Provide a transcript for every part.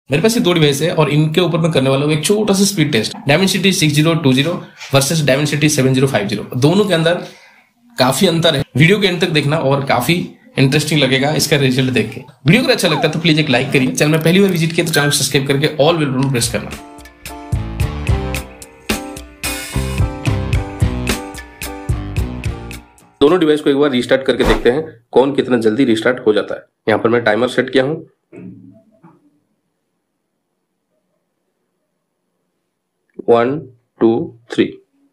मेरे पास ये दो डिवाइस है और इनके ऊपर मैं करने वाला हूँ एक छोटा सा speed test. Dimensity 6020 versus Dimensity 7050। दोनों के अंदर काफी अंतर है। वीडियो के एंड तक देखना और काफी इंटरेस्टिंग लगेगा इसका रिजल्ट देख के। वीडियो अगर अच्छा लगता है तो प्लीज एक लाइक करिए। चैनल में पहली बार विजिट किया तो चैनल को सब्सक्राइब करके ऑल बेल बटन प्रेस करना। दोनों डिवाइस को एक बार रीस्टार्ट करके देखते हैं कौन कितना जल्दी रीस्टार्ट हो जाता है। यहाँ पर मैं टाइमर सेट किया हूं। 1 2 3।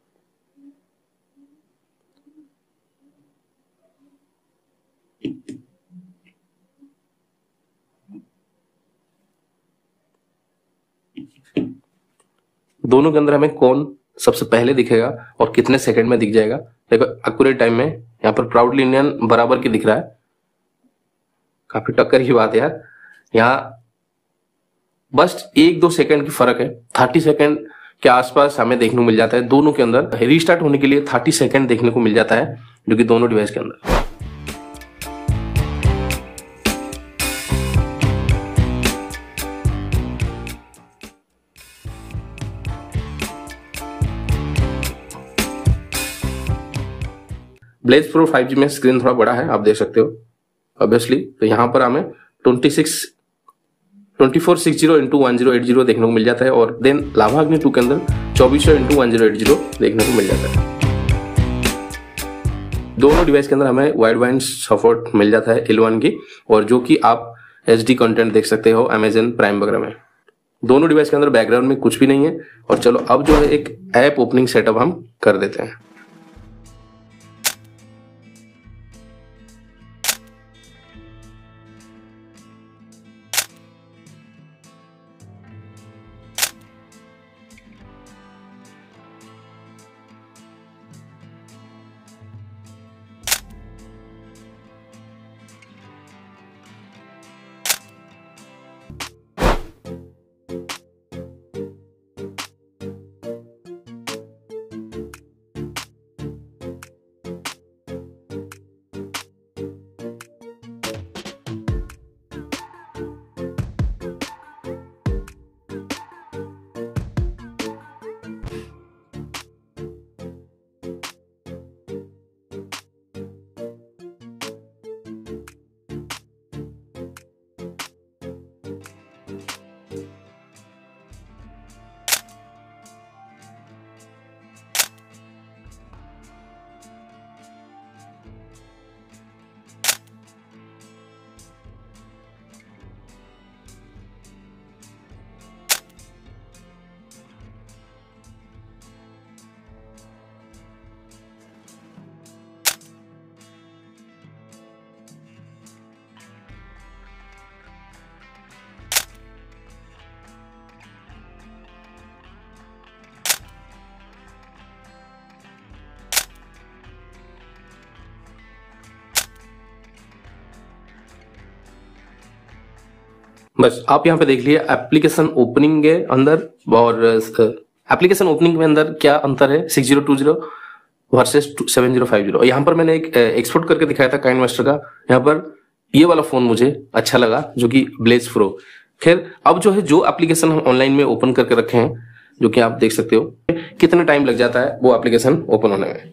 दोनों के अंदर हमें कौन सबसे पहले दिखेगा और कितने सेकंड में दिख जाएगा। देखो एक्यूरेट टाइम में यहाँ पर प्राउडली इंडियन बराबर की दिख रहा है। काफी टक्कर की बात है यार। यहाँ बस 1-2 सेकंड की फर्क है। 30 सेकंड के आसपास हमें देखने को मिल जाता है। दोनों के अंदर रीस्टार्ट होने के लिए 30 सेकंड देखने को मिल जाता है, जो कि दोनों डिवाइस के अंदर। ब्लेज प्रो 5G में स्क्रीन थोड़ा बड़ा है, आप देख सकते हो ऑब्वियसली। तो यहाँ पर हमें 2460x1080 देखने को मिल जाता है और देन लावा अग्नि 2 के अंदर 2400x1080 देखने को मिल जाता है। दोनों डिवाइस के अंदर हमें वाइड बैंड सपोर्ट मिल जाता है L1 की, और जो कि आप HD कंटेंट देख सकते हो Amazon प्राइम वगैरह में। दोनों डिवाइस के अंदर बैकग्राउंड में कुछ भी नहीं है। और चलो अब जो है एक ऐप ओपनिंग सेटअप हम कर देते हैं। बस आप यहाँ पे देख लिए एप्लीकेशन ओपनिंग के अंदर और एप्लीकेशन ओपनिंग में अंदर क्या अंतर है 6020 वर्सेस 7050। और यहाँ पर मैंने एक एक्सपोर्ट करके दिखाया था काइनवेस्टर का। यहाँ पर ये वाला फोन मुझे अच्छा लगा, जो कि ब्लेज प्रो। खैर अब जो है जो एप्लीकेशन हम ऑनलाइन में ओपन करके रखे हैं, जो कि आप देख सकते हो कितना टाइम लग जाता है वो एप्लीकेशन ओपन होने में।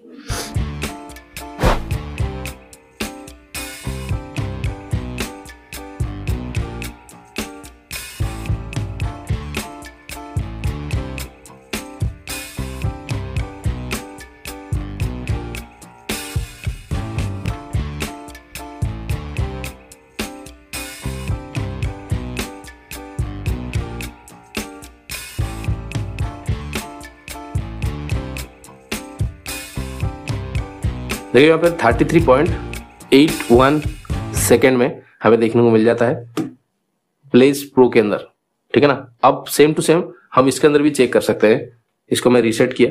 देखिए यहाँ पर 33.81 सेकेंड में हमें देखने को मिल जाता है ब्लेज प्रो के अंदर। ठीक है ना। अब सेम टू सेम हम इसके अंदर भी चेक कर सकते हैं। इसको मैं रीसेट किया,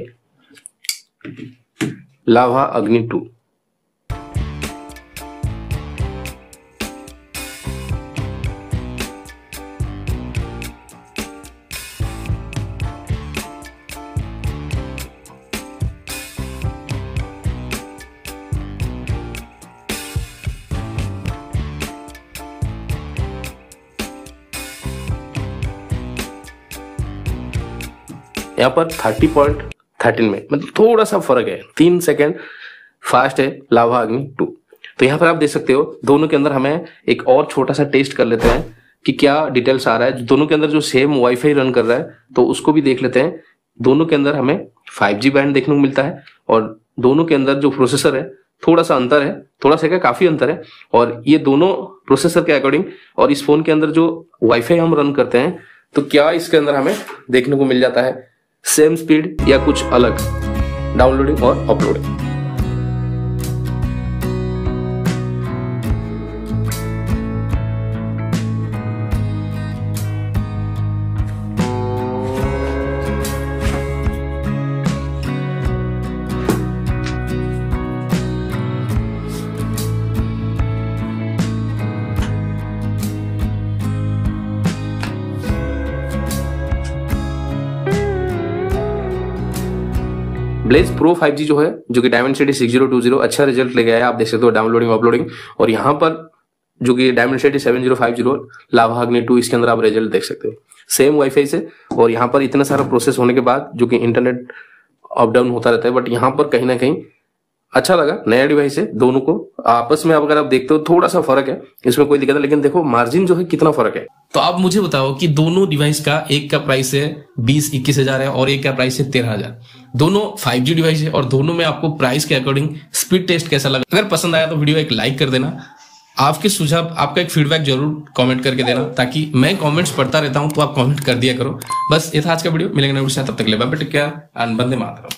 लावा अग्नि 2। यहाँ पर 30.13 में, मतलब थोड़ा सा फर्क है, 3 सेकेंड फास्ट है लावा अग्नि 2। तो यहाँ पर आप देख सकते हो दोनों के अंदर हमें एक और छोटा सा टेस्ट कर लेते हैं कि क्या डिटेल्स आ रहा है। दोनों के अंदर जो सेम वाईफाई रन कर रहा है तो उसको भी देख लेते हैं। दोनों के अंदर हमें 5G बैंड देखने को मिलता है और दोनों के अंदर जो प्रोसेसर है थोड़ा सा अंतर है, थोड़ा सा क्या काफी अंतर है। और ये दोनों प्रोसेसर के अकॉर्डिंग और इस फोन के अंदर जो वाईफाई हम रन करते हैं तो क्या इसके अंदर हमें देखने को मिल जाता है सेम स्पीड या कुछ अलग डाउनलोडिंग और अपलोडिंग। ब्लेज प्रो 5G जो है, जो कि डायमेंसिटी 6020 अच्छा रिजल्ट ले गया है। आप देख सकते हो डाउनलोडिंग अपलोडिंग। और यहाँ पर जो कि डायमेंसिटी 7050 लावा अग्नि 2, इसके अंदर आप रिजल्ट देख सकते हो सेम वाईफाई से। और यहाँ पर इतना सारा प्रोसेस होने के बाद जो कि इंटरनेट अप डाउन होता रहता है, बट यहाँ पर कहीं ना कहीं अच्छा लगा। नया डिवाइस है, दोनों को आपस में अगर आप देखते हो थोड़ा सा फर्क है, इसमें कोई दिक्कत है, लेकिन देखो मार्जिन जो है कितना फर्क है। तो आप मुझे बताओ कि दोनों डिवाइस का एक का प्राइस है 20-21 हजार है और एक का प्राइस है 13,000। दोनों 5G डिवाइस है और दोनों में आपको प्राइस के अकॉर्डिंग स्पीड टेस्ट कैसा लगा। अगर पसंद आया तो वीडियो एक लाइक कर देना। आपके सुझाव, आपका एक फीडबैक जरूर कमेंट करके देना, ताकि मैं कमेंट्स पढ़ता रहता हूं तो आप कमेंट कर दिया करो। बस ये था आज का वीडियो, मिलेंगे नए वीडियो से, तब तक के लिए bye bye, take care and Vande Mataram.